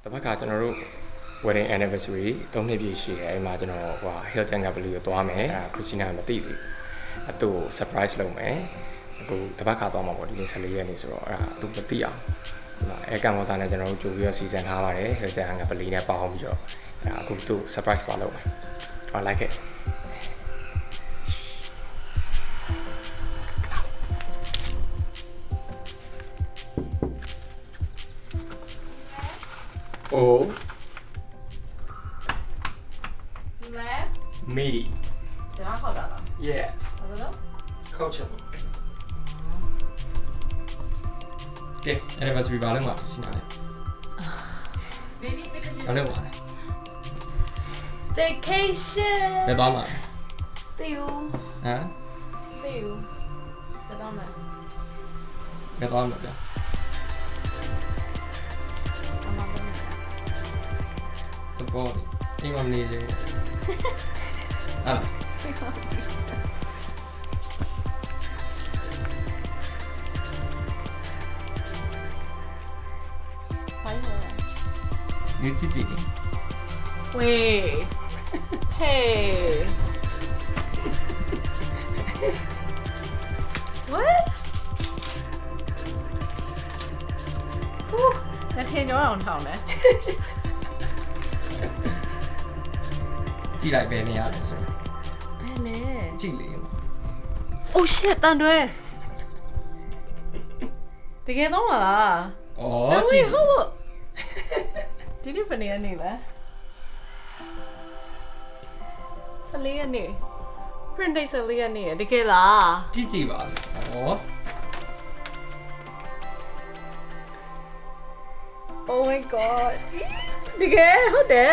The back wedding anniversary 3 နှစ်ပြည့်ရှိတယ်အဲ့မှာကျွန်တော်ဟို Hilton Ngapali ကိုသွားမယ်Christina မသိသေးအတူ surprise လုပ်မယ်အခုတပတ်ခါသွားမှာပေါ့ဒီနေ့14ရက်နေ့ဆိုတော့အဲ့ဒါသူမသိအောင်အဲကံမောသားနဲ့ကျွန်တော်တို့ကြိုပြီးတော့စီစဉ်ထားပါတယ် Hilton Ngapali နဲ့ပေါင်းပြီးတော့အခုသူ surprise သွားလုပ်မယ် I like it Oh Me. Yes. Coaching. Okay, anniversary balling what? Maybe because you know what? Staycation. Bedama. Deal. Huh? Deal. Bedama. Bedama. The body. Think I'm needing it. Ah. You Gigi. Wait. Hey. What? That hit your own home, eh? ကြည့်လိုက်ပဲနေရတယ်ဆိုတော့ဘယ်လဲကြည့်လေ Oh shit တန်တွဲတကယ်တော့မလားဩကြည့်ဟုတ်လို့ဒီနေ့ဘယ်နေလဲ14ရက်နေ့ print date 14ရက်နေ့တကယ်လားကြည့်ပါဩ Oh my god တကယ်ဟုတ်တယ်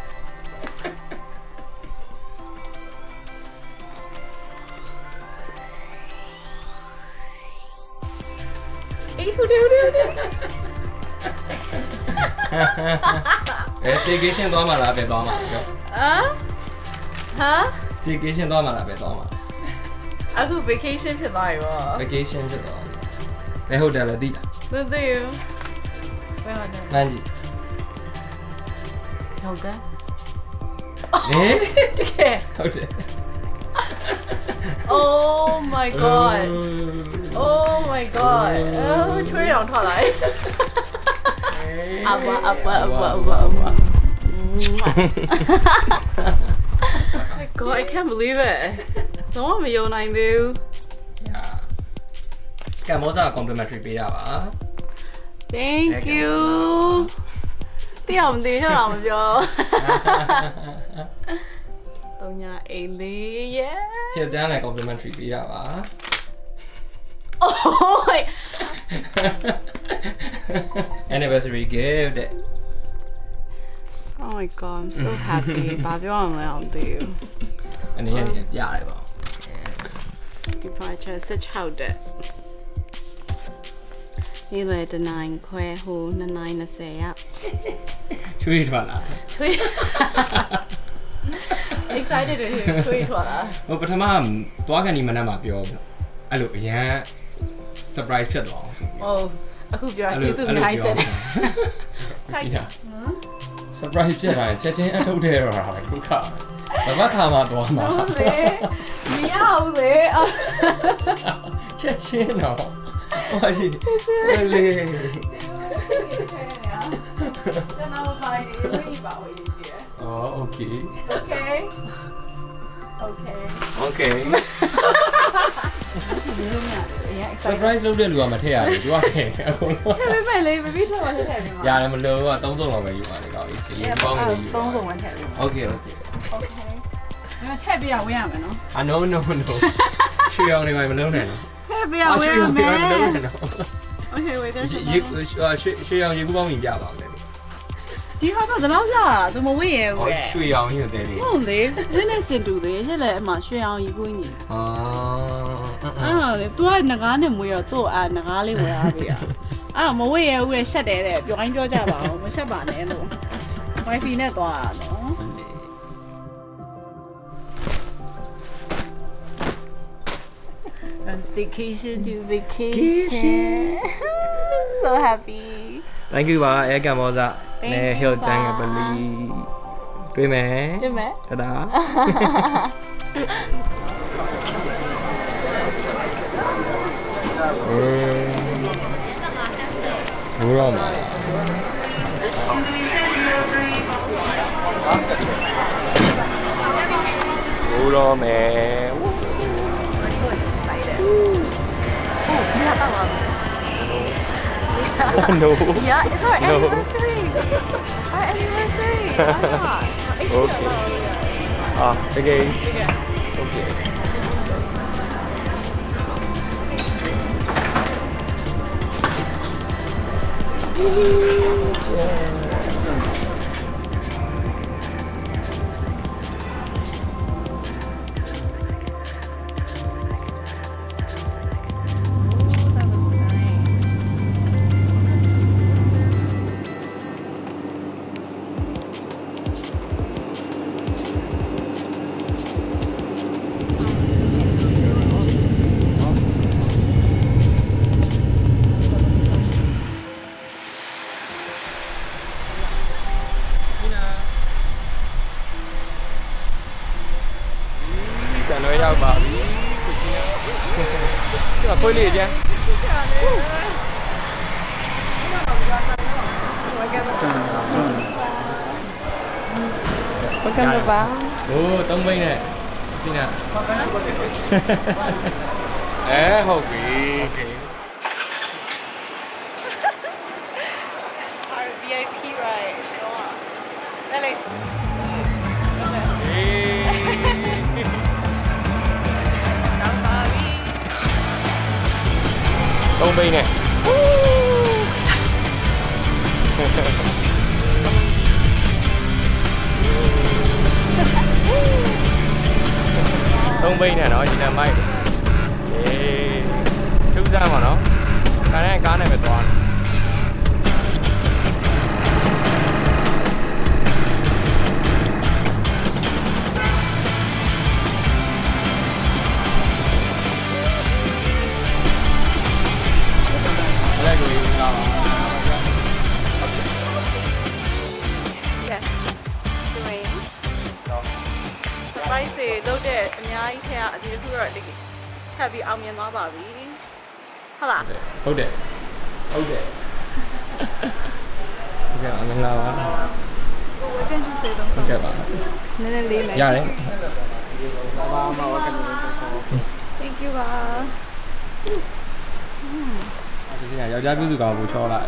Who do? Staycation သွားမှာလားပဲသွားမှာပြောဟာ Staycation သွားမှာလားပဲသွားမှာအခု vacation ဖြစ်သွားပြီပေါ့ Vacation ဖြစ်သွားပြီဘယ်ဟိုတယ်လဲသိလားမသိဘူးဘယ်ဟိုတယ်လမ်းကြီးဟုတ်တယ်တကယ်ဟုတ်တယ် Oh my god Oh my god ထွေးအောင်ထွက်လာအဘ My god I can't believe it တော့မယုံနိုင်သေးဘူး Yeah ကံမောစာ complimentary ပေးတာပါ Thank you တရားမသိတော့မပြောတော့ညာအေးလေးရဲ့ Hilton လည်း complimentary ပေးတာပါ Oh my Anniversary gift Oh my god I'm so happy ဘာပြောရမလဲအောင်သိဘူးအနေနဲ့ပြရတယ်ပါ Departure 16တဲ့ဒီလေတနိုင်ခွဲဟို9:20ရောက်ချွေးထွက်လာချွေး excited to hear ချွေးထွက်လာဟိုပထမသွားကန်ဒီမနက်မှာပြောအဲ့လိုအရန် surprise ဖြစ်သွားအောင်ဆိုပြီး Oh အခုပြောကျေးဇူးအများကြီးတင်စီတာ surprise ဖြစ်လာရင်ချက်ချင်းအထုတ်ထဲတော့တာပဲခုခါတပတ်ခါမှသွားမှာဟုတ်လေမရဘူးလေချက်ချင်းတော့ဟိုရှိချက်ချင်းလေကျွန်တော်ဖိုင်ရေးပါဝေးကြီး Oh okay Okay Surprise လုပ်တဲ့လူကမထည့်ရဘူးသူကထည့်အကုန်လုံးထည့်ပေးမယ်လေဘီဘီထွက်ပါထည့်ပေးမှာရတယ်မလို့က3စုံလောက်ပဲယူပါလေကောင်းပြီစီးပေါင်းနေယူ 3စုံဝန်းထည့်ပေးမှာ Okay ဒါထည့်ပေးရဝင်ရမယ်နော် No ရွှေအောင်နေမှမလုံးနဲ့နော်ထည့်ပေးရဝင်ရမယ် Okay wait there's ရွှေအောင်ရေကူးပေါင်းရင်ပြပါအောင်လေဒီဟာတော့တော့ပြသူမဝင့်ရဘူးလေရွှေအောင်ရင်တယ်လေဟုတ်လေနည်းနည်းစင်တူလေရက်လေအမှရွှေအောင်ရေကူးညီလေ तू ကငကားနဲ့မွေးတော့သူ့ငကားလေးဝယ်ထားပေးတာမဝင့်ရဘူးလေရှက်တယ်တဲ့ပြောင်းပြောကြပါအောင်မရှက်ပါနဲ့လို့ Wifi နဲ့သွားတာနော် From staycation to vacation. So happy. Thank you ပါအဲကံမောစာ 네, Hilton Ngapali.တွေ့မယ်. 다다. 뭐라마. 뭐라매. No. Yeah, it's our anniversary. Our anniversary. Why not? Okay. Okay. Okay. Nói ra bà bí chứ là khối liệt chứ Welcome to bar. Tông Minh này xin nào hậu quý Our VIP ride. Really? Tông Minh này Tông Minh này nó chỉ là may thực ra mà nó cái này phải toàn surprise လုပ်တဲ့အများကြီးထဲကအဒီတစ်ခုတော့လေထပ်ပြီးအောင်မြင်သွားပါပြီဟုတ်လားဟုတ်တယ်အမင်္ဂလာပါ What can you say တော့ဟုတ်ကဲ့ပါနည်းနည်းလေးမယ်ရတယ် Thank you ပါဒီကယောက်ျားပြုစုကောင်ကိုချောလာတယ်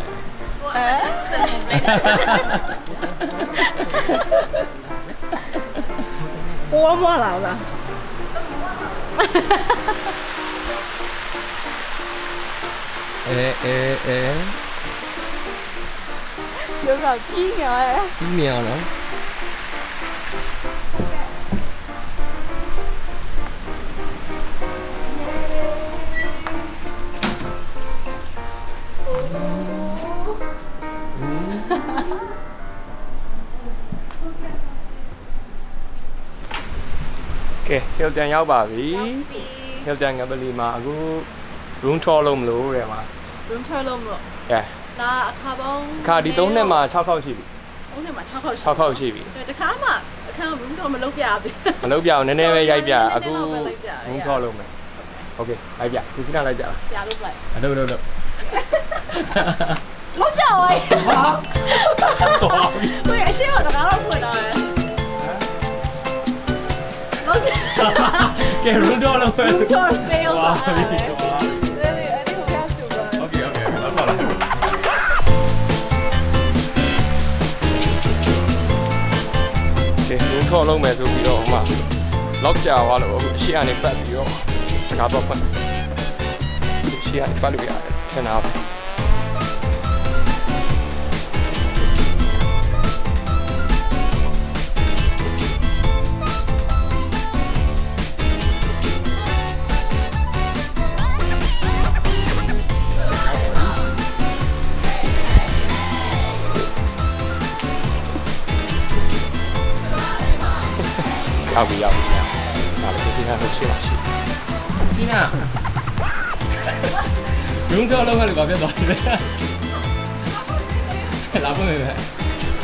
ပေါ်မလာလား 有個天嘅ကြီးမြောင်နော်ကဲ Hilton ရောက်ပါပြီ Hilton Ngapali မှာအခု room tour လုပ်မလို့တဲ့မှာ room tour လုပ်မလို့ လာအခါပေါင်းခါဒီ3နှစ်မှာ6ခေါက်ရှိပြီ 3နှစ်မှာ6ခေါက်ရှိ 6ခေါက်ရှိပြီတခါမှအခန်း room tour မလုပ်ပြဘူးမလုပ်ပြအောင်နည်းနည်းပဲရိုက်ပြအခု room tour လုပ်မယ်โอเคလိုက်ပြခုစင်းလိုက်ကြလားဆရာလုပ်လိုက်အလုပ်လုပ်ကြဝိုင်းဘယ်အရှိတော့ငါတော့ဖွင့်တော့ရယ်ကဲ room tour လုပ်မယ် room tour fail ပါထော်လုံးမယ်ဆိုပြီးတော့ဟိုမှာလောက်ကြာသွားလို့အခုရှေ့ကနေပတ်ပြီးတော့စကားတော့ဖွင့်ရှေ့ကနေပတ်လို့ရတယ်ထင်တာပါရောက်ပြီဒါလည်းစီနာကိုချစ်ပါရှိစီနာရုံးတော့လောက်မှလည်းဘာဖြစ်သွားလဲလာဖို့မယ်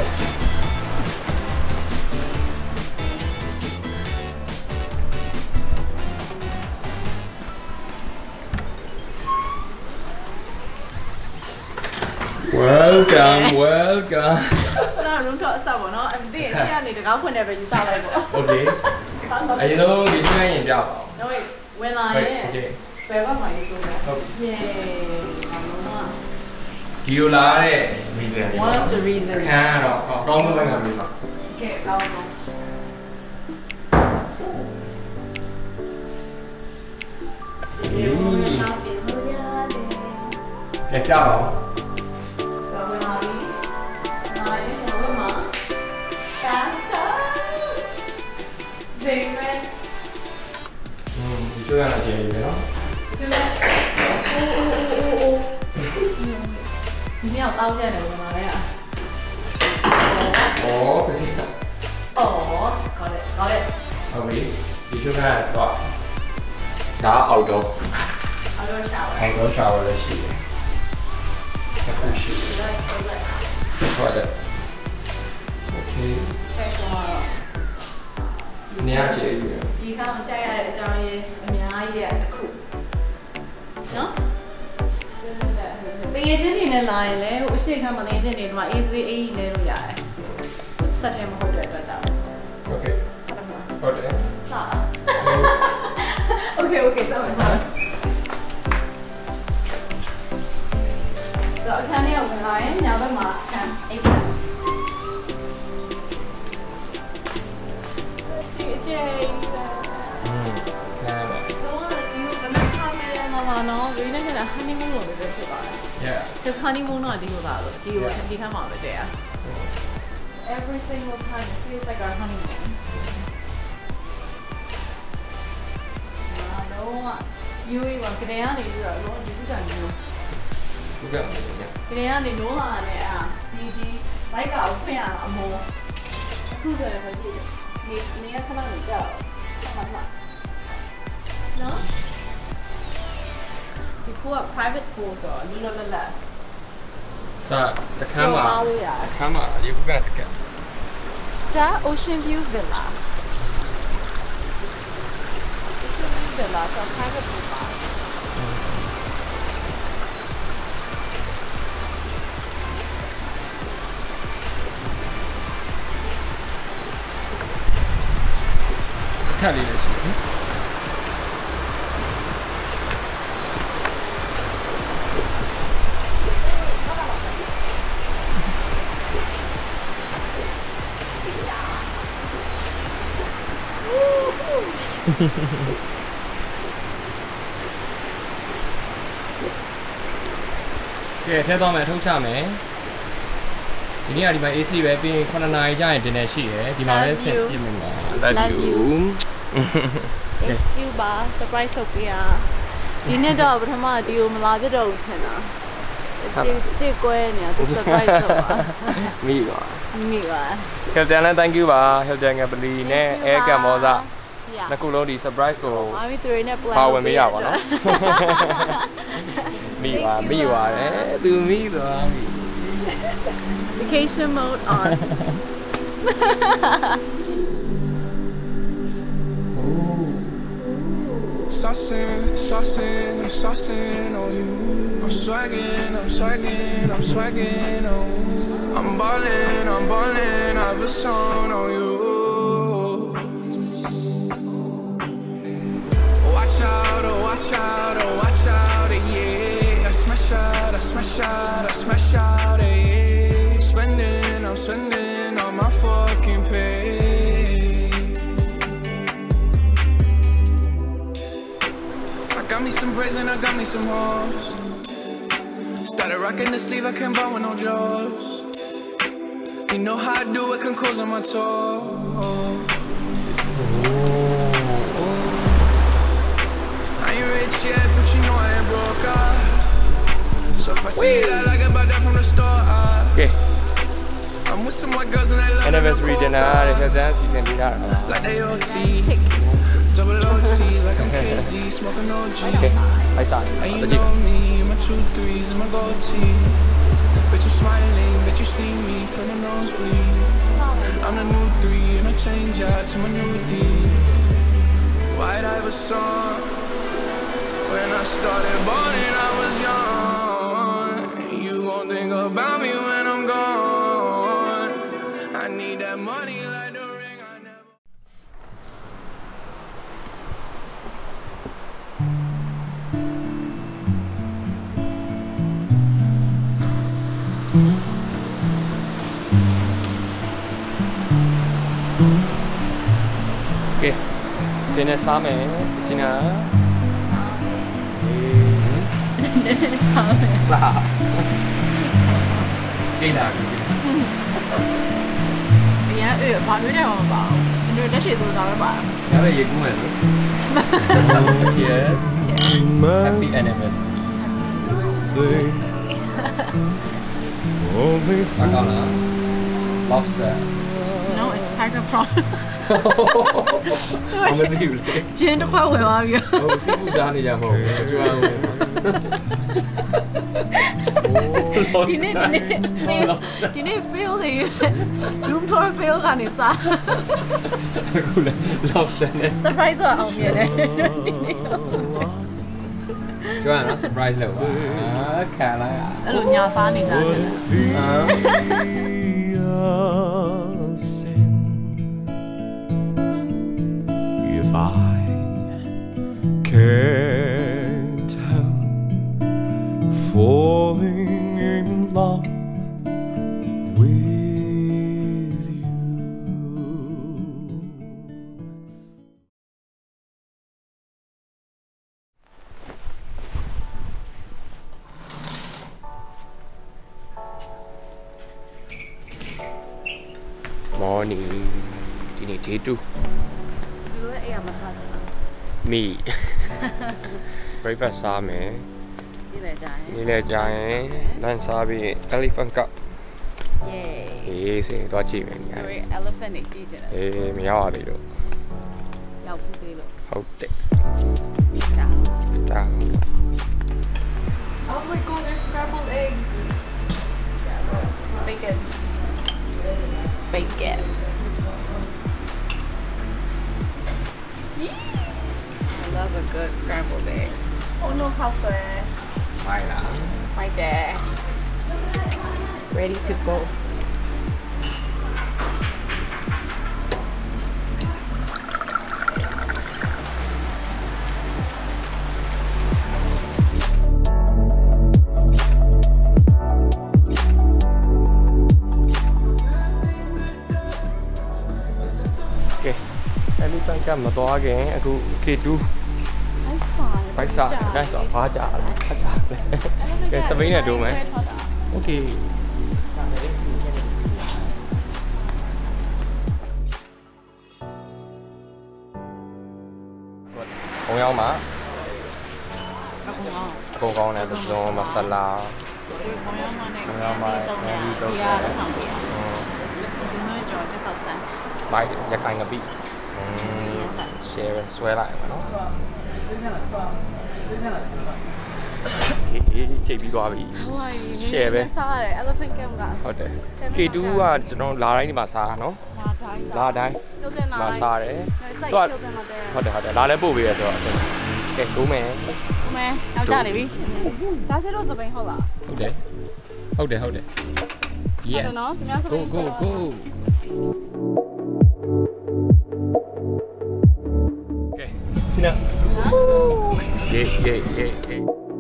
Welcome, welcome. No, room to us up, no. I'm there. She need to go whenever you saw like. Okay. I know this guy in job. No wait, when I Okay. Where am I so bad? Okay. Yeah. Do you like reason? One of the reasons. Can or don't know when I'm Okay, go on. Get job. You should have a you know. Oh, cái gì? Oh, got it. Okay. You should have what? Đã outdoor. Outdoor shower. Outdoor shower là gì? Cái khu gì? Toilet. Okay. Check tomorrow. 你要介意？ ဒီကောင်ကြိုက်ရတဲ့အကြောင်းရင်းအများကြီးတဲ့တစ်ခုနော်တကယ်ချင်းနေနဲ့လာရင်လည်းဟိုအရှိခမ်းမှာတကယ်ချင်းနေတော့ easy အေးနေလို့ရတယ်ဆက်တယ်မဟုတ်တဲ့အတွက်ကြောင့် Okay. ဟုတ်တယ်ဟာ Okay ဆက်မယ်ဆက်ဆိုအခန်းထဲကိုဝင်လာရင်ညဘက်မှာအခန်းအိပ်ပါကျေ no, we're not gonna honeymoon over this about. Yeah. Because honeymoon not deal about it. Do come out there. Every single time it feels like our honeymoon. No, you want to get any you are going to do that. Get any no one there. Like our fan more. Who's the near come on go. No? Before private pool so la. The camera. Camera, you got it. That Ocean View Villa. Ocean View Villa, so private pool bar. Tell you this. Okay, ထဲတော့မယ်ထုတ်ချမယ်ဒီနေ့ကဒီမှာ AC ပဲပြီးရင်9နာရီကြာရင်တင်နေရှိတယ်ဒီမှာလည်းဆင်ပြမယ်မှာ Love you Thank you ပါ surprise လုပ်ပေးရဒီနေ့တော့ပထမဒီကိုမလာပြတော့ဘူးထင်တာကြည့်ကွဲနေတာသူ surprise လုပ်ပါမိပါ Hilton လည်း thank you ပါ Hilton ကပလီနဲ့ Air ကမောစာနှစ်ခုလုံးဒီ surprise ကိုမာမီ3နဲ့ plan ပါဝင်ပေးရပါတော့မိပါတယ်သူမိသွားပြီ Vacation mode on Saucing on you. I'm swagging on. I'm ballin', I've a song on you. Watch out, yeah. I smash out, yeah. I'm spending on my fucking pay. Got me some braids and I got me some hoes. Started rocking the sleeve, I can't buy with no jaws. You know how I do it, can close on my toes. I ain't rich yet, but you know I ain't broke. So if I see it, I like about that from the start. Okay. I'm with some white girls and they love Anniversary dinner, Hilton season dinner. Like they OT. Double OT, like I'm KG, smoking OG. Okay, I thought. And you know me, my 2-3s and my gold tee. Bitch, you smiling, bitch, you see me from the nosebleed. I'm the new 3 and I change out to my new D. White Iverson. When I started balling, I was young. You gon' think about me when need that money like the ring I never. Okay, dinner sama, sini. Sah. Gila sini. Ya, baru dah apa? Ini dah sih sudah apa? Ya, ye kumel. Cheers. Happy anniversary. Akala. Lobster. No, it's tiger prawn. Không biết điều đấy. Trên nó khoa hồi bao nhiêu? Sư phụ ra này nhà màu. ဒီနေ့ feel တွေ room tour feel ကနေစားအခုလည်း lobster နဲ့ surprise တော့အောင်မြင်တယ်ကျွမ်းနော် surprise လုပ်ပါခံလိုက်ရအဲ့လိုညာစားနေကြတယ် If I can't help falling in love with you. မော်နီဒီနေ့ day 2 ဒီလိုအဲ့ရမှာထားစမ်း me breakfast စားမယ်ဒီလေကြာရင်နေ့လည်းကြာရင် lunch စားပြီး elephant cup yay အေးစိတော့ကြည့်မယ်ညာဒီ elephant တွေကြည့်ကြတယ်အေးမရောက်ရသေးလို့ရောက်ဘူးသေးလို့ဟုတ်တယ်ဒါဒါ Oh my god, there's scrambled eggs. Bacon. Bacon. I love a good scrambled eggs. Oh no, how sweet. မိုင်းလား Right there. Ready to go. elephant cup မသွားခင်အခု K2 ဘိုက်စာဖားကြလားဖားကြကဲစပိန်နဲ့ဒိုးမယ် Okay ဘုံရောက်မှာအကုန်ကောင်းတယ်သစုံမဆလာဘုံရောက်မှာဒီတော့မိုက်ရခိုင်ကပိshare ဆွဲလိုက်ပါနော်ချိန်ပြီးသွားပြီ share ပဲစားရတယ် elephant camp ကဟုတ်တယ် K2 ကကျွန်တော်လာတိုင်းဒီမှာစားတာနော်လာတိုင်းလာစားတယ်သူကဟုတ်တယ်လာလဲပို့ပေးရဆိုတော့ကဲကိုမယ်နောက်ကြနေပြီဒါဆိုတော့စပိန်ဟုတ်လားဟုတ်တယ် yes go okay ရှင်နာ yeah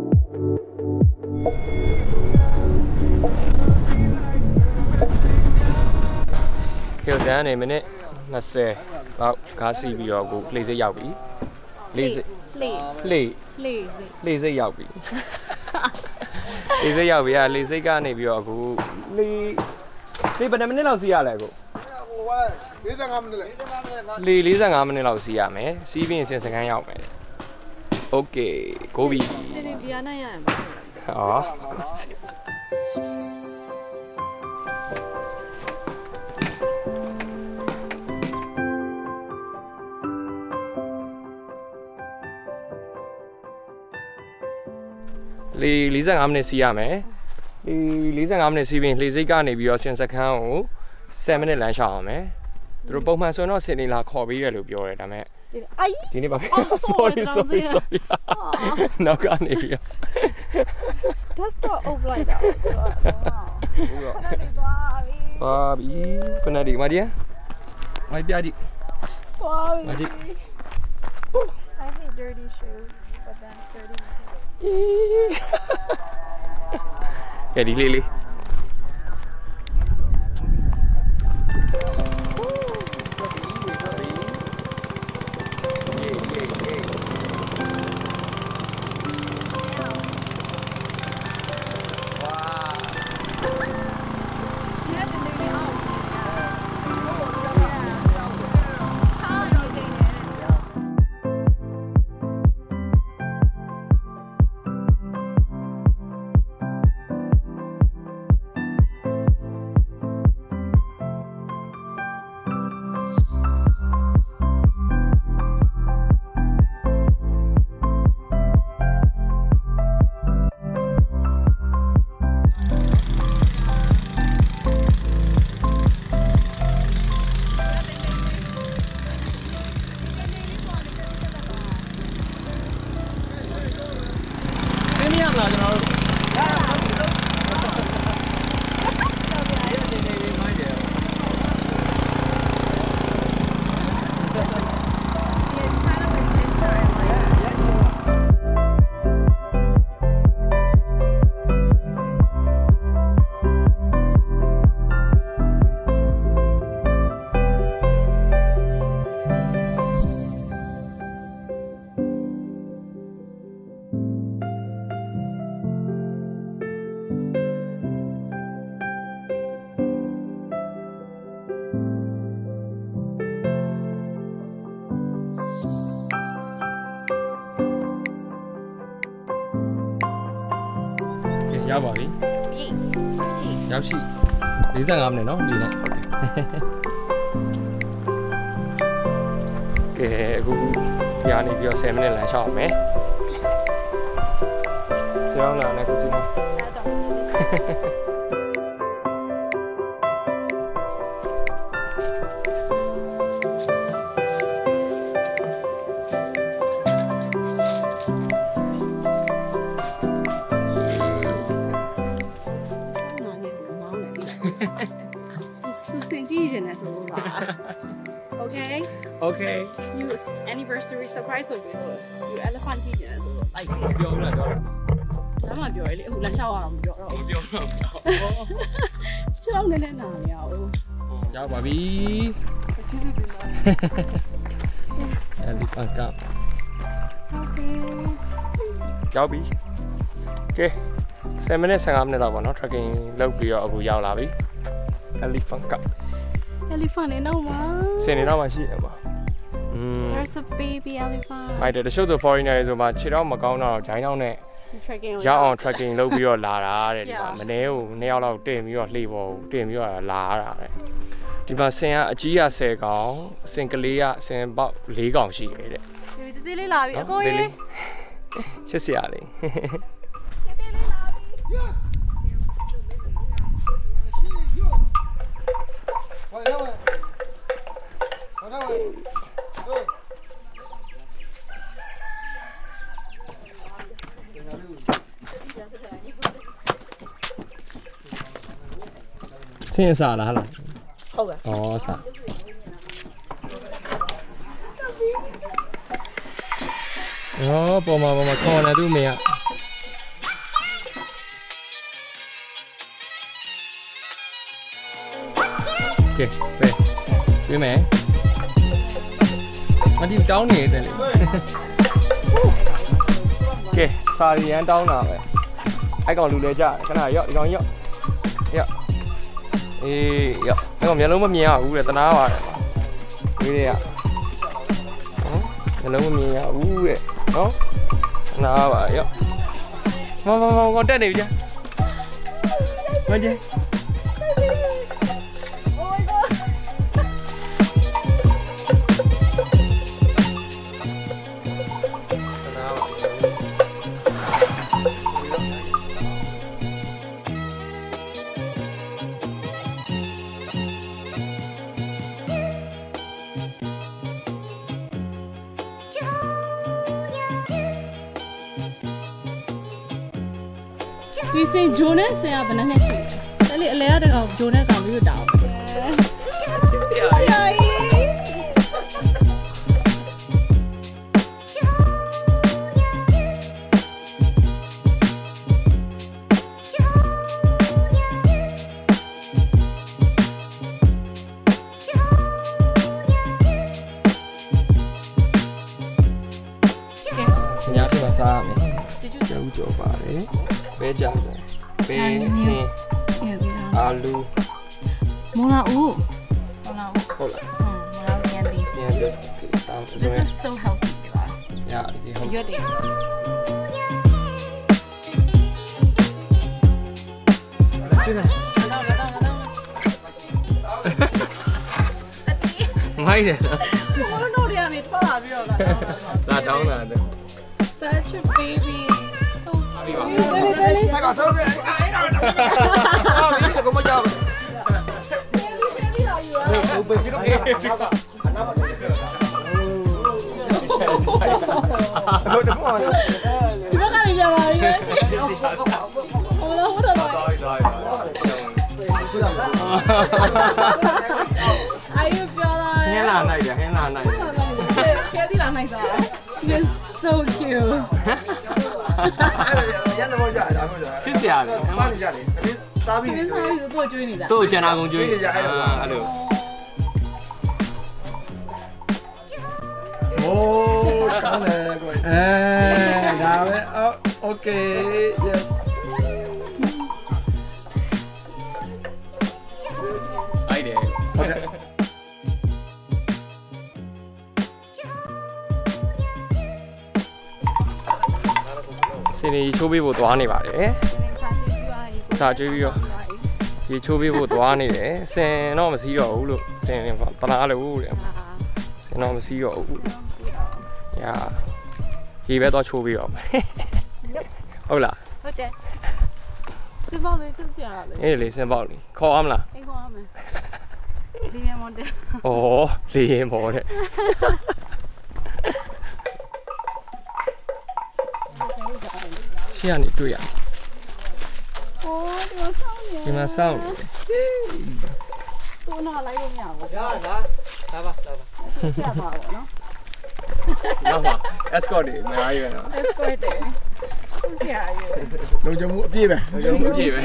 Hilton နေမိနစ်20လောက်ကားစီးပြီးတော့ကိုလေစိတ်ရောက်ပြီလေစိတ်ရောက်ပြီလေစိတ်ရောက်ပြီလေစိတ်ကနေပြီးတော့အခုလေဘယ်နှမိနစ်လောက်စီးရလဲကို45မိနစ်လေ45မိနစ်လောက်စီးရမယ်စီးပြီးရင်စင်စကန်းရောက်မယ် Okay ကိုပြီဒီဒီယာနာရမယ်ဟောလေ45မိနစ်စီးရမယ်လေ45မိနစ်စီးပြီးလေစိတ်ကနေပြီးတော့စင်စကန်းကို7မိနစ်လမ်းရှောင်အောင်မယ်သူတို့ပုံမှန်ဆိုတော့စင်နေလာခေါ်ပေးတယ်လို့ပြောတယ်ဒါပေမဲ့ဒီနေ့ပါပဲ sorry နောက်ကနေပြီး That's not over like that ခဏနေသွားပြီ Bobby, penadi, Madia. My biadi. Bobby. Magic. I hate dirty shoes, but then dirty. Okay, đi Lily.ရောက်ပါပြီရောက်ရှိ45မိနစ်နော်ဒီနဲ့ကဲအခုဒီကနေပြီးတော့10မိနစ်လမ်းလျှောက်အောင်မယ်ကျောင်းလာနဲ့ကိုစီနော်Okay. You anniversary surprise ဆိုပြီးတော့ you elephant ကြည့်နေတယ်ဆိုတော့ like ပြောဦးလားပြောတာဒါမှပြောရလေအခုလက်လျှောက်ရအောင်ပြောတော့မပြောတော့ခြေထောက်နည်းနည်းနာနေရအောင်ရောက်ပါပြီElephant Cup Okay ရောက်ပြီကဲ10မိနစ်15မိနစ်လောက်ပေါ့နော် trekking လုပ်ပြီးတော့အခုရောက်လာပြီ Elephant Cup elephant နေတော့မှာစင်နေတော့မှရှိတယ်ပေါ့ There's a baby elephant ဟုတ်တယ်တချို့ဆို foreigner တွေဆိုမှခြေတော့မကောင်းတော့ဂျိုင်းတော့နဲ့ trekking ရောက်အောင် trekking လုပ်ပြီးတော့လာတာတဲ့ဒီမှာမနေ့က2ယောက်လောက်တင်ပြီးတော့လှေပေါ်တင်ပြီးတော့လာရတာတဲ့ဒီမှာဆင်ကအကြီးက10ကောင်ဆင်ကလေးကဆင်ပေါက်4ကောင်ရှိတယ်တဲ့ဒီသေးလေးလာပြီအကိုကြီးချစ်စရာလေးဆင်းစားလားဟုတ်ကဲ့ဩစားပေါ်မှာခေါ်နေသူ့မေကကဲပဲကျွေးမယ်မဒီတောင်းနေတယ်လေကဲစာရီရန်တောင်းတာပဲအဲ့ကောင်လူလဲကြခဏရော့ဒီကောင်ရော့အေးရော့အဲ့ကောင်မျက်လုံးမမြင်ရဘူးတဲ့တနာပါတယ်ဒီတွေကမျက်လုံးမမြင်ရဘူးတဲ့နော်တနာပါရော့မတက်နေပြီကြာမကြည့်ဒီစင်ဂျိုနဲ့ဆင်ကဘယ်နှစ်နှစ်ရှိလဲလေးအလဲရတဲ့ကောင်ဂျိုနဲ့ကောင်ပြီးတောင်း bé chả rồi bé alu mona u hold on This is so healthy. yeah You're there. ngay này là đâu là such a baby so You're so cute. Chứ xìa rồi. Tôi chả nào cũng chơi. Alo. Oh, cảm ơn cô. Nào đấy. Ok, yes. Đây để. Okay. Xin đi chụp video toán này bảo đấy. Sao chơi video? Đi chụp video toán này đấy. Xem nó mà xí rồi luôn. Xem tao nói là u đấy. Xem nó mà xí rồi. Yeah. Chỉ biết tao chụp video.ဟုတ်လားဟုတ်တယ်စင်ပေါလေးချက်စရာလေအေးလေစင်ပေါက်လေခေါ်အောင်လားအိမ်ခေါ်ရမယ်ဒီမြန်မွန်တယ်ဩလေရင်ပေါ်တဲ့ရှေ့ကနေတွေ့ရဒီမှာစောင့်နေတယ်သူ့နာလိုက်လို့မရဘူးရလာပါဆက်ပါတော့နော်နောက်မှာ escort တွေအများကြီးပဲနော် escort တယ်ဆက်စရာကြီးလုံခြုံမှုအပြည့်ပဲရုံးကြည့်ပဲ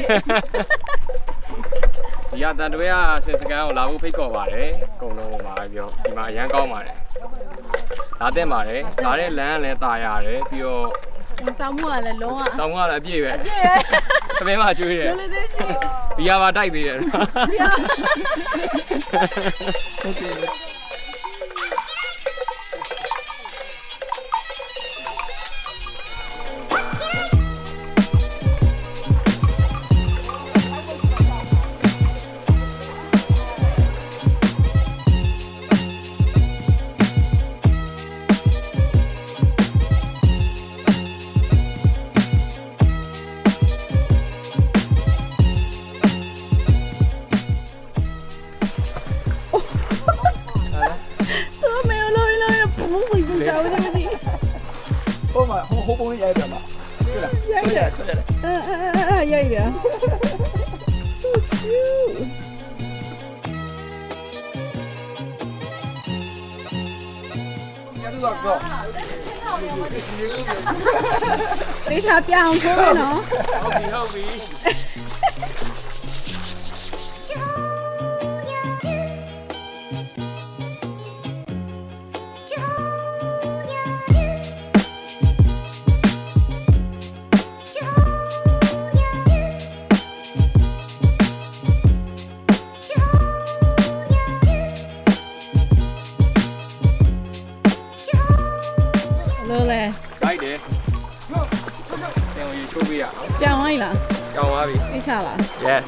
ဒီကတန်တွဲကစင်စကန်ကိုလာဖို့ဖိတ်ခေါ်ပါတယ်အကုန်လုံးပါပြောဒီမှာအရန်ကောင်းပါတယ်လာတဲ့ပါတယ်လာတဲ့လမ်းကလည်းတာရတယ်ပြီးတော့စောင်းမှုကလည်းလုံးဝစောင်းကလည်းအပြည့်ပဲသမင်းမကျွေးတယ်လိုလေးသေးရှိဘီယာပါတိုက်သေးတယ်ဘီယာဟိုပုံလေးရိုက်ပြပါတွေ့လားဆွဲရတယ်ရိုက်တယ် so cute ရတူတော့ဒီစားပြောင်းထိုးမယ်နော်ဟုတ်ပြီလိုက်တယ်ဆင်ကိုချိုးပေးရအောင်ပြောင်းလိုက်လားကြောင်သွားပြီသိချလား yes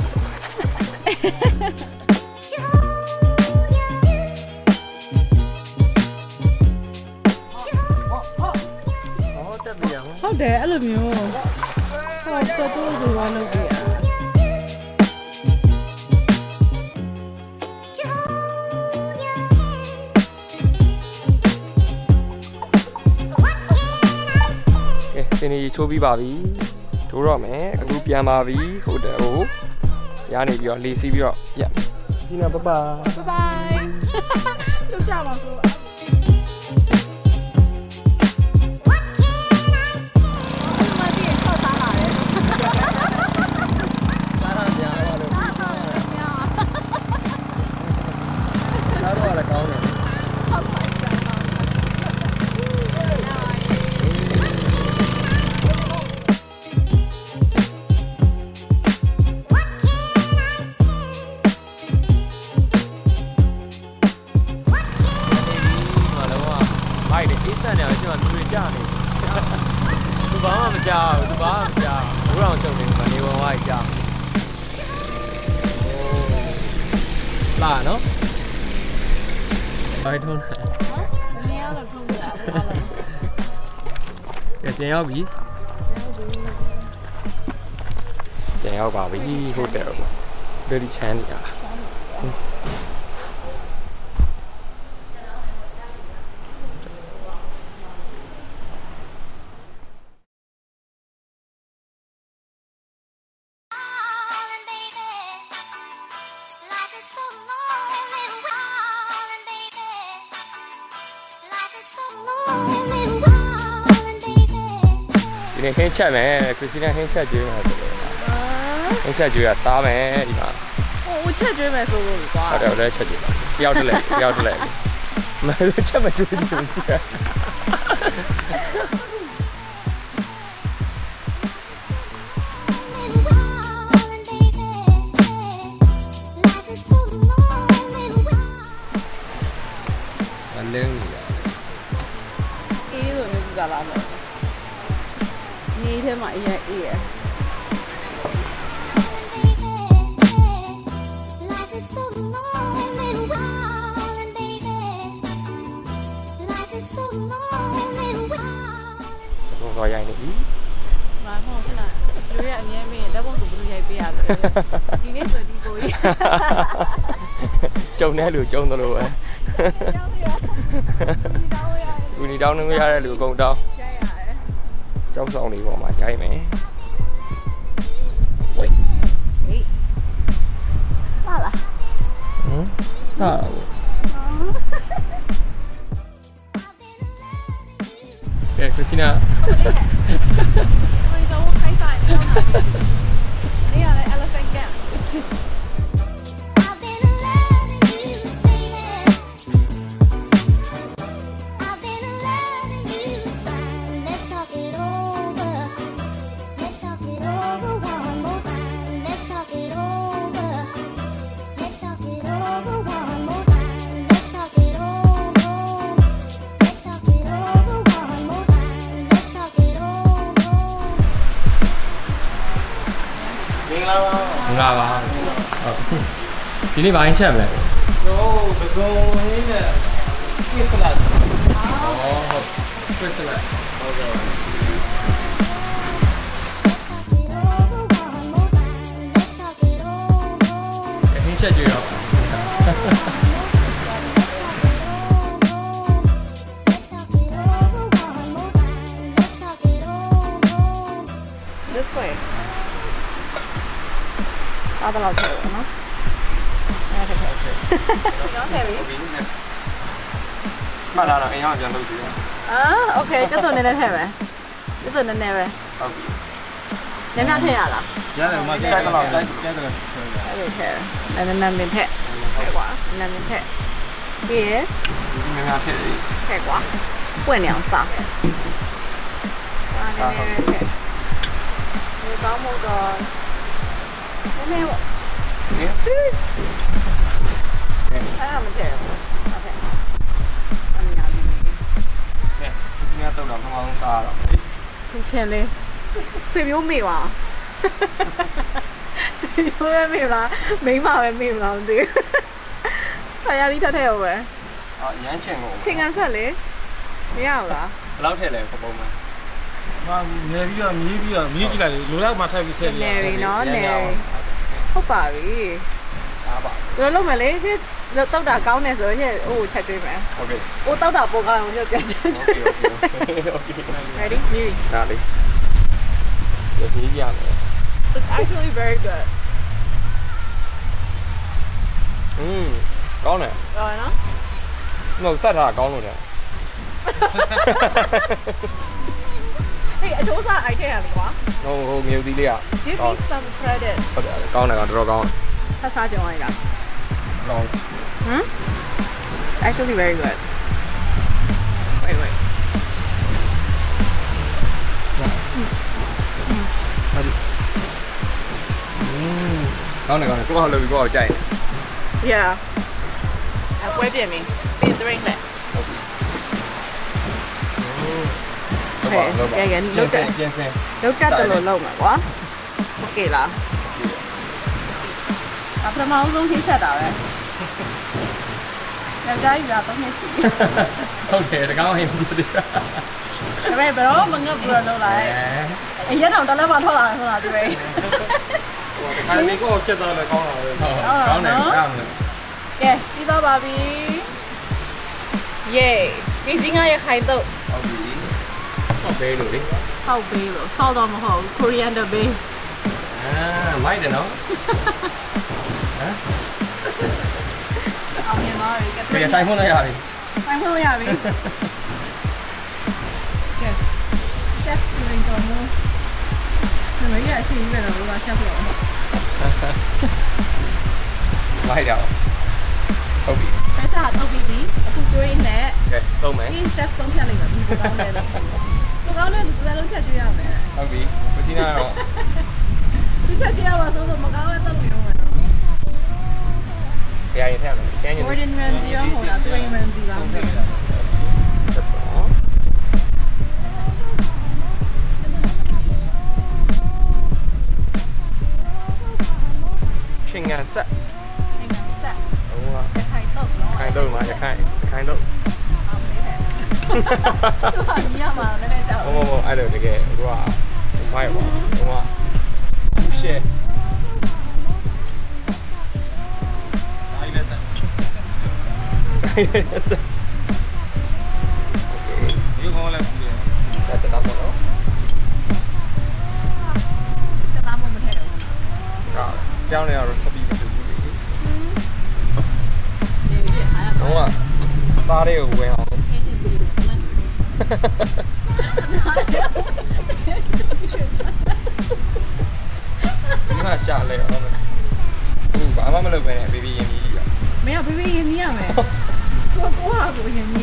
ဟုတ်တယ်အဲ့လိုမျိုးဟောတော်တော်ဆိုတော့လုပ်ပြရစင်ကြီးချိုးပြီးပါပြီထိုးတော့မယ်အခုပြန်ပါပြီဟိုတယ်ကိုရနေပြီးတော့လေးစီးပြီးတော့ရဒီနေ့ဘိုင်ဘိုင်လုပ်ကြပါစို့လာနော်ဘာထုံးလဲနေရတော့ထုံးတာပြန်ရောက်ပြီပြန်ရောက်ပါပြီဟိုတယ်ကိုဒရီချမ်းနေတာဒီနေ့ခင်းချက်မယ်ခရစ်စတီနာခင်းချက်ကျွေးမှာဆိုတော့ခင်းချက်ကျွေးရစားမယ်ဒီမှာဟိုချက်ကျွေးမယ်ဆိုလို့ကွာဟုတ်တယ်လည်းချက်ကျွေးပါတယောက်တည်းတယောက်တည်းမလို့ချက်မကျွေးဘူးလင်းနေတာအေးလို့မျိုးကလာတော့နေထဲမှာအေးအေးရတော့ရိုက်နေပြီမာမောခဏလူရအမြဲမင်းဓာတ်ပုံကိုဘယ်လိုရိုက်ပေးရလဲဒီနေ့ဆိုဒီကိုကြီးကျုံတဲ့လူကျုံသလိုပဲလူနီတောင်းနေမရတဲ့လူအကုန်တောင်းကျောက်ဆောင်လေးပေါ်မှာရိုက်မယ်ဝေးဟေးလာလာလာကဲခရစ်စတီနာ我你找我开饭，你知道吗？你要来 elephant camp。 ငါပါဒီနေ့ဘာရင်ချက်မလဲတော့ဘကုံဟင်းနဲ့ခွစ်စလက်ဟုတ်ခွစ်စလက်ဟုတ်ကဲ့ဟင်းချက်ကြွေတော့ This way. အားတော့ထည့်ပါနော်။အားထည့်ထည့်။ရောင်းထည့်ပြီ။မှတ်လာတော့အိမ်အောင်ပြန်လုပ်ကြည့်ရ။โอเคကျတော့နည်းနည်းထည့်မယ်။ကျတော့နည်းနည်းပဲ။ဟုတ်ပြီ။နည်းနည်းထည့်ရလား။ရတယ်မကြိုက်တော့ကြိုက်တယ်။အဲ့ထည့်။နည်းနည်းမင်းထည့်။ထည့်ကွာ။နည်းနည်းထည့်။ပြီးရ။နည်းနည်းထည့်ပြီ။ထည့်ကွာ။ပွင့်နေအောင်စား။စားနည်းနည်းထည့်။ဒီကောင်းမို့တော့နည်းနည်းပေါ့။နည်း။အဲ့ဒါမထည့်ဘူး။ဟုတ်ကဲ့။အများကြီး။ဒီနေ့တော့တော့မှမစားတော့။ချင်းလေးဆွေမျိုးမေပါ။ဆွေမျိုးပဲမေလား။မိန်းမပဲမေလားမသိဘူး။ခါရလေးထပ်ထည့်ရောပဲ။အော်ရမ်းချင်ကို။ချင်းကန်ဆက်လေ။မရဘူးလား။ဘယ်လောက်ထည့်လဲပုံမှန်။ဟာနေပြီးတော့မြည်ကြည့်လိုက်လေလိုတော့မှထပ်ပြီးထည့်နေပြီနော်နေဟုတ်ပါပြီအားပါဘယ်လိုလုပ်မလဲဒီတောက်တာကောင်းနေဆိုရင်ဟိုချက်ကျွေးမယ်โอเคဟိုတောက်တာပိုကောင်းအောင်ညပြန်ချက်โอเคโอเค ready မြည်ဒါလေးဒီရမယ် It's actually very good ကောင်းတယ်ကောင်းနော်မဟုတ်ဆက်ထားတာကောင်းလို့တယ်ဟေးအချိုးစား item ရတယ်ကွာဟိုငြိုသီးလေးက Give me some credit ဟုတ်တယ်ကောင်းတယ်တော်တော်ကောင်းဖတ်စားကြအောင်ရလားကောင်း It's actually very good wait ကောင်းတယ်ကိုယ့်ဘာလို့ကိုယ့်ကိုကြိုက် yeah အပွဲပြင်ပြီပြင် drink လေဟုတ်ပါဟုတ်ပါကဲလောက်တက်ပြင်စင်လောက်တက်တယ်လို့လောက်မှာကွာโอเคလားအပထမအောင်ဆုံးထိချက်တာပဲယောက်ျားကြီးကတော့နှစ်ရှိဟုတ်တယ်တကောင်းဟင်းဖြစ်တယ်ဒါပေမဲ့ဘယ်တော့မငတ်ဘူးလို့လုပ်လိုက်အရင်တော့တလက်မထွက်လာဆိုတာဒီပဲခိုင်လေးကိုချက်သားလည်းကောင်းတာပဲကောင်းတယ်ကောင်းတယ်ကဲပြီးတော့ပါပြီเย้ဒီကြီးငါရခိုင်တော့ဟုတ်ပြီဆော့ပေးလို့လေစောက်ပေးလို့စောက်တော့မဟုတ် coriander ပေးမိုက်တယ်နော်ဟမ်အောင်မြင်ပါပြီကဲပြန်ဆိုင်ဖွင့်လို့ရပြီဆိုင်ဖွင့်လို့ရပြီကဲ chef ပြင်တော့နော်နမရရှိနေတယ်လို့က chef လို့မိုက်တော့ဟုတ်ပြီဖက်စားတော့ပြီးပြီအခု drink နဲ့ကဲသုံးမယ်ဒီ chef ဆုံးဖြတ်လိုက်ပါဒီကောင်းတယ်လို့ဒီကောင်းတယ်ဒီလုံးချက်ကြည့်ရမယ်ဟုတ်ပြီပစီနာတော့ဒီချက်ကြည့်ရပါဆိုတော့မကောင်းတဲ့တော့မရောမယ်နော်ခရရင်ထည့်မယ်ကျန်းကျင် Gordon Ramsay ရောဟိုလား Dwayne Ramsay လားမသိဘူးချင်းငါဆက်ရှင်းဆက်ဟိုကချက်ခိုင်တော့နော်ခိုင်တော့မှာခိုင်တော့အောင်လေးတယ်သူကညမှာလည်းကြောက်ဟိုအဲ့လိုတကယ်ဟိုကမိုက်ပါဟိုကရှယ်အားလည်းဆက်ဆက်โอเคဒီကောင်းလည်းဘူးလေတက်တော့တော့စတားမမထဲတော့ဘူးဒါကြောင်းနေရတော့စပီးမတူဘူးလေဒီအားဟိုကသားလေးကိုဝင်အောင် ဒီမှာရှာလဲအောင်ဘူးဘာမှမလုပ်ပဲနဲ့ဘေဘီရင်ကြီးကြီးပါမင်းကဘေဘီရင်မြင်ရမယ်ကိုဟာကိုရင်မြင်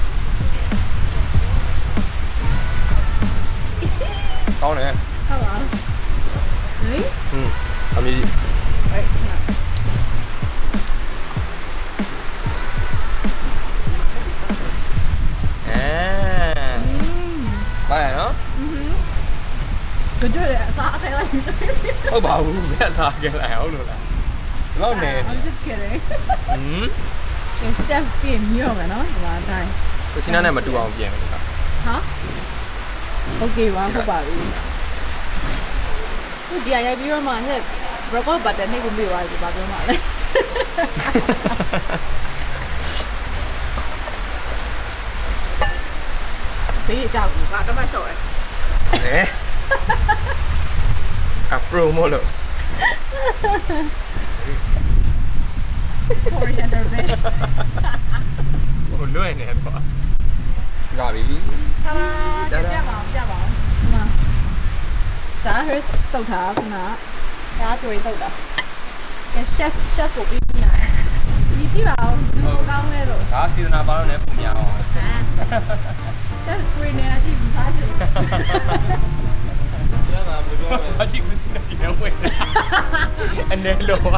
ကောင်းတယ်ဟုတ်ပါဟေးအမေကြီးဟဲ့ပါရနော်ကိုကြွရအစားအထိုင်လိုက်ဟုတ်ပါဘူးမြတ်စားကြလိုက်ဟုတ်လို့လားဒီလောက်နေ I'm just kidding ဟမ် chef ပြင်မြရောမယ်နော်ဒီမှာအတိုင်းကိုစင်းနာနဲ့မတူအောင်ပြင်မယ်ကွာဟာโอเคပါဟုတ်ပါပြီဒီအရိုက်ပြီးတော့မှဟဲ့ record button နဲ့ကိုမေ့သွားပြီဘာပြောမှလဲဘေးကြောက်ဘူးကတော့မလျှော့ရအပရိုမိုလို့ coriander ပဲဟိုလွှဲနေတော့ဒါပြီဟာပြပါအောင်ဒီမှာဒါ hers တုတ်တာခုနဒါတွေတုတ်တာကဲ chef ကိုပြီးနေရတယ်ဒီကြည့်ပါဦးဒီလိုကောင်းလဲလို့ဒါစီဇနာပါတော့လည်းပုံများအောင် chef တွေနေကြည့်ပြီးသားတယ်ကျန်တာဘယ်လိုလဲအတိကစီနာပြန်ဝင်အနေလိုပါ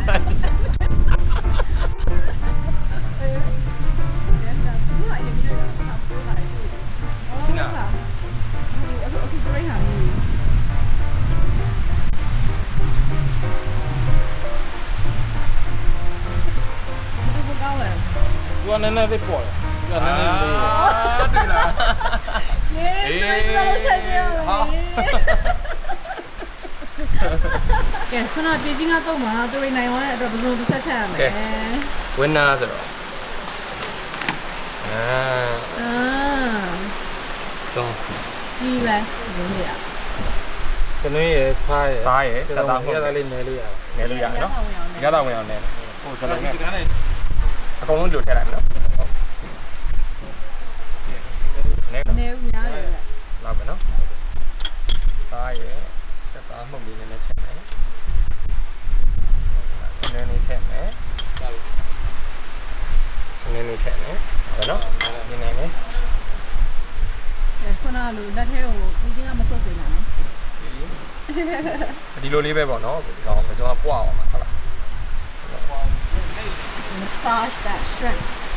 သူကနည်းနည်းလေးပေါ့သူကနည်းနည်းလေးတွေ့လားယေးတော့ချက်ရအောင်ကဲခဏပြေးချင်းကတော့မှာတွေနိုင်သွားတဲ့အတွက်ဘယ်လိုတစ်ဆက်ချက်ရမလဲ winner ဆိုတော့ဆုံးကြီးပဲဘယ်လိုလဲကျွန်တော်ရဲ့စားရဲ့စားရဲ့စက်သားမှုရတာလေးနည်းလေးရနဲလို့ရတယ်နော်ရတာဝင်အောင်နဲဟိုစလုံးနဲ့ဒီကနေ့အကုန်လုံးကြိုထည့်လိုက်မယ်နော်ဟုတ်နေနေဦးများတယ်လောက်ပဲနော်စားရဲချက်သားမှုန့်လေးနဲ့ချက်မယ်စနေနေ့ထည့်မယ်စနေနေ့ထည့်မယ်ဟုတ်နော်ဒီနေ့နဲ့ခုနကလိုလက်ထဲကိုဦးချင်းကမဆုတ်စေနိုင်ဒီလိုလေးပဲပေါ့နော်တော့ပစုံကပွားအောင်ပါဟုတ်လား massage that shrimp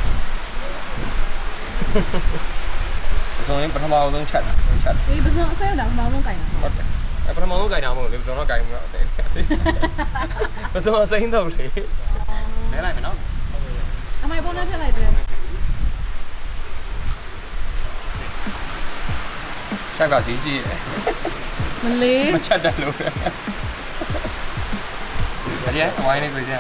ပစုံရင်ပထမအောင်ဆုံးချက်တာချက်ဒီပစုံအစိမ်းတော့မအောင်ဆုံးကြိုင်တာဟုတ်တယ်ပထမဆုံးကြိုင်တာမဟုတ်လေပစုံတော့ကြိုင်မှုတော့တယ်ပစုံအစိမ်းတော့လေလဲလိုက်မယ်နော်အမိုင်ပေါ်နဲ့ထည့်လိုက်တယ်ချက်ကစီကြည့်မလေးမချက်တယ်လို့ရည်ဝိုင်းနေကြည့်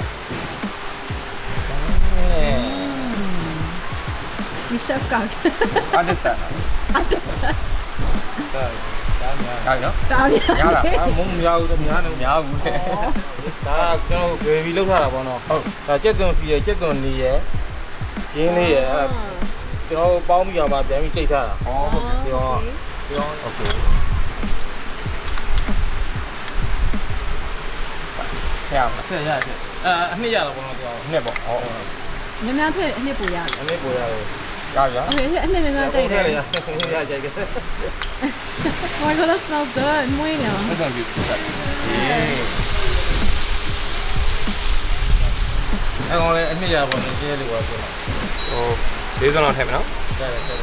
ဒီ chef က artisan ဒါနော်တားပြရလားမုံများဘူးများတယ်များဘူးလေဒါကျွန်တော် gravy လောက်ထားတာပေါ့နော်ဟုတ်ဒါကြက်သွန်ဖီရကြက်သွန်နေရကျင်းလေးရကျွန်တော်ပေါင်းပြီးတော့မှပြန်ပြီးကြိတ်ထားတာဟောဟုတ်ကဲ့ပြောโอเคရပါရအနှစ်ရတော့ပေါ့နော်ပြောနှစ်ပေါ့ဟောများများထည့်အနှစ်ပူရတယ်အနှစ်ပေါ်ရတယ်ရရโอเคအနှစ်များများကြိုက်တယ်ရကြိုက်တယ် Oh my god that smells good မွေးနေအဲ့ဒါကြီးဆက်အဲ့ကောင်လည်းအနှစ်ရပေါ့နော်ကျဲလို့ပါပြောဟို၄စုံလောက်ထည့်မယ်နော်ရတယ်ဆက်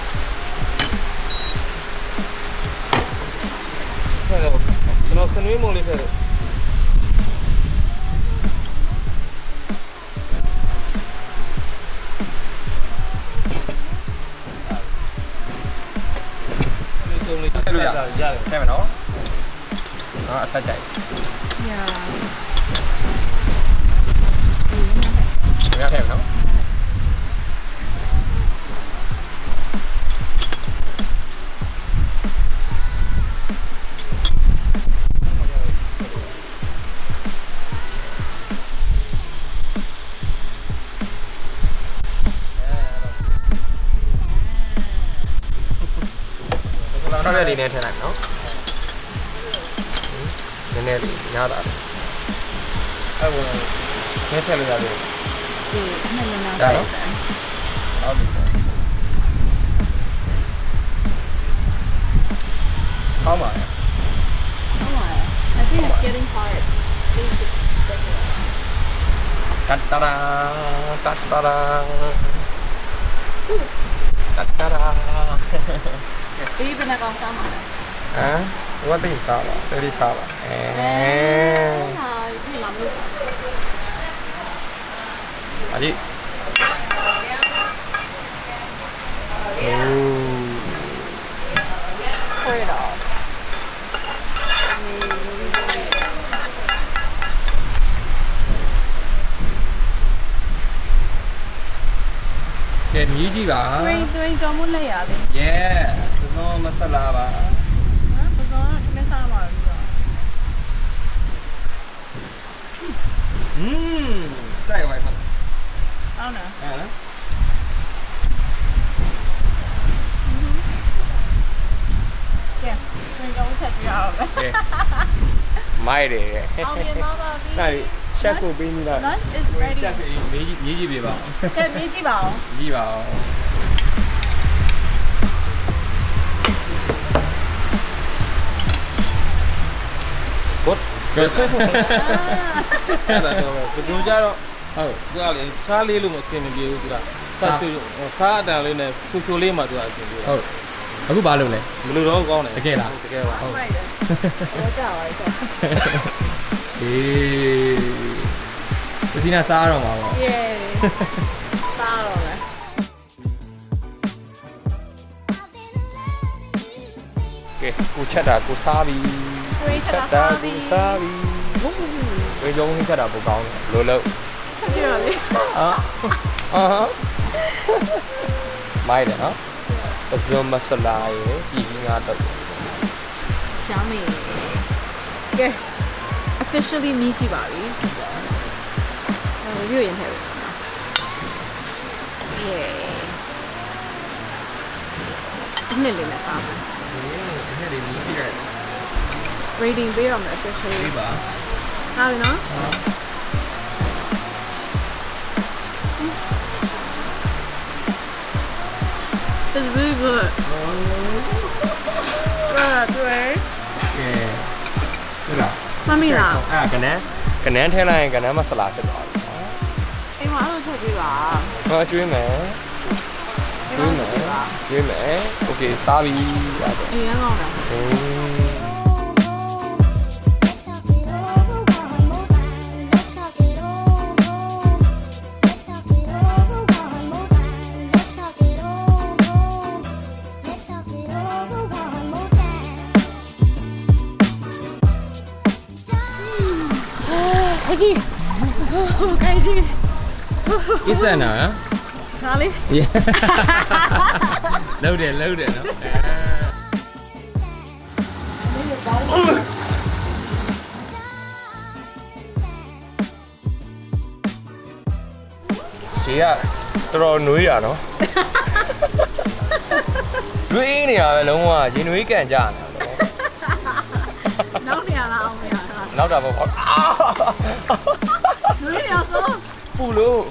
ကျွန်တော်စနွေးမုံလေးထည့်တယ်ရတယ်ထည့်မယ်နော်အဆက်ကြိုက် Yeah ရထည့်မယ်နော် ဆောက်ရက်လေးနဲ့ထည့်လိုက်နော်နည်းနည်းလေးရတာအဲ့ဘောနဲထည့်လို့ရတယ်ဒီအနှစ်များများဒါနော်ဟုတ်ပြီကောင်းပါရဲ့ Oh my I think it's getting hard they should take it တတ်တရာတတ်တရာတတ်တရာဒီဘယ်နှကောင်စားမှာလဲဝတ်တိစားပါတတိစားပါဟာဒီမှာမျိုးအကြီးโอ้ခွဲတော့ကဲမြည်ကြည့်ပါတွင်းကြော်မလက်ရလေ yeah ကျွန်တော်မဆက်လာပါပစောခမဲစားပါလို့တော့ကြိုက်ပါ့ဟုတ်နော် ကဲတွင်းကြော်ချက်ပြရအောင်ပဲမိုက်တယ်အောင်မြင်တော့ပါပြီနိုင်ရှက်ကိုပေးမိလား lunch is ready ရှက်ပေးမြည်ကြည့်ပေးပါကဲမြည်ကြည့်ပါဦးကြည့်ပါဦးဘတ်အဲ့ဒါတော့ဘယ်လိုကြတော့ဟုတ်သူကလေစားလေးလို့မအဆင်မပြေဘူးသူကစားအတန်လေးနဲ့ချူချူလေးမှသူကအဆင်ပြေတယ်ဟုတ်အခုဘာလုပ်လဲဘယ်လိုတော့ကောင်းတယ်တကယ်လားတကယ်ပါဟုတ် right တော့ကြာပါပြီအေးပစီနာစားတော့မှာပေါ့ yeah စားတော့မယ်ကဲကိုချက်တာကိုစားပြီကိုချက်တာစားပြီစားပြီဝေးကြုံချက်တာပိုကောင်းတယ်လို့လို့ဆက်ကြည့်ပါလေမိုက်တယ်နော်ပဇွန်မဆလာရေပြည်ကြီးငါတော့ yummy ကဲ officially မြည်ကြည့်ပါပြီreview ရင်ထဲနှစ်လေးနဲ့စားမယ်ဒီနေ့လေးမြည်ကြည့်လိုက် rating ပေးရမယ် officially ဒီပါဟာပြီနော် It's really good. Good. ဟုတ်လားမမီလားအဲ့ကနန်းထဲလိုက်ရင်ကနန်းမဆလာဖြစ်သွားပြီအိမ်မှာအဲ့လိုထုတ်ပေးပါဟောကျွေးမယ်ကျွေးမယ်โอเคစားပြီအဲ့ဒါအေးရအောင်လား Is that now? Really? Yeah. Load it, no? Chị ạ, tôi núi à nó. Núi này à, đúng không? Chị núi cái chả. Nấu nè là ông nè. Nấu đã vào. Núi nè sao? Bù lô.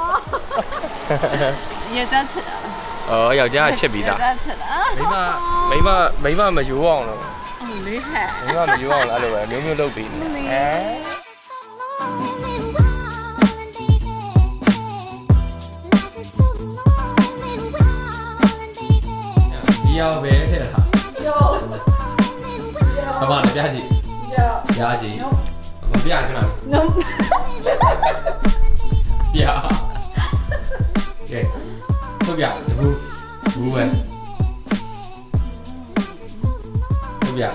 也在吃了。 哦，要这样吃比的。 也在吃了。 没嘛没有忘了。 哦，厉害。 没嘛没有忘了，哎，对，没有漏比。哎。要呗，这个。要。干嘛呢？别急。要。别急。我别去了。能。呀，对，特别不呗，特别，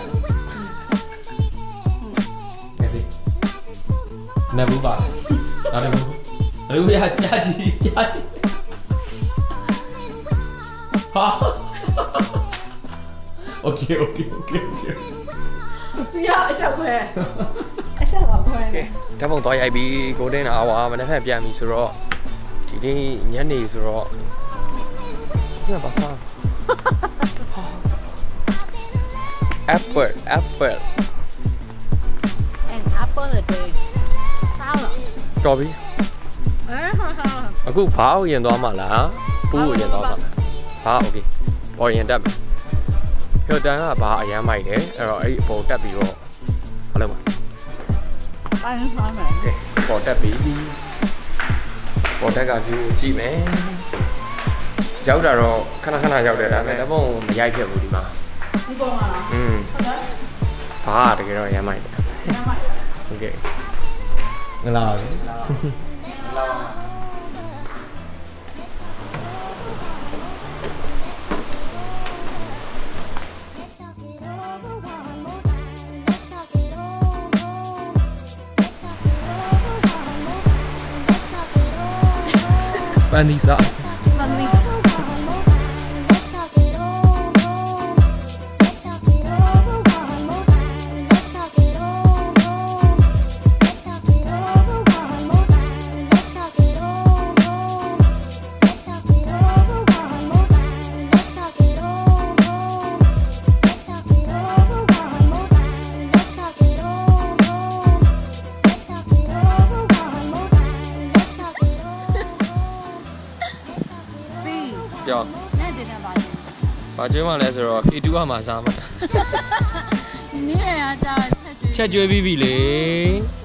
对对，那不吧，那不呀，好 ，OK， 呀，小葵。ဆက်ပါခွဲဓာတ်ပုံသွားရိုက်ပြီးကိုတင်းအာဝါမနေ့ကပြန်ပြီဆိုတော့ဒီနေ့ညနေဆိုတော့ဒီမှာပါစား apple and apple a day စားလားတော်ပြီ အခုဘာကိုရင်သွားမှာလားပူးကိုရင်သွားမှာဟာ okay ပေါ်ရင်တက်မယ်ဟိုတန်ကဘာအရမ်းမိုက်တယ်အဲ့တော့အဲ့ဒီအပေါ်တက်ပြီးတော့ဘာလုပ်မှာအဲ့ဒါစားမယ်ပေါ်တက်ပြီးပေါ်တက်ကဗီးကိုကြည့်မယ်ရောက်တာတော့ခဏရောက်တယ်ဒါပေမဲ့တပုံမရိုက်ဖြစ်ဘူးဒီမှာဒီပုံမှာလားဟုတ်တယ်ဘာတကယ်တော့ရမ်းမိုက်တယ်ရမ်းမိုက်တယ်โอเคငလာပြီပန်ဒီစာပန်ဒီကြောက်နဲ့တင်နေပါဘာကျွေးမှလဲဆိုတော့ K2 ကမှစားမှာနည်းရကြချက်ကျွေးပြီးပြီလေ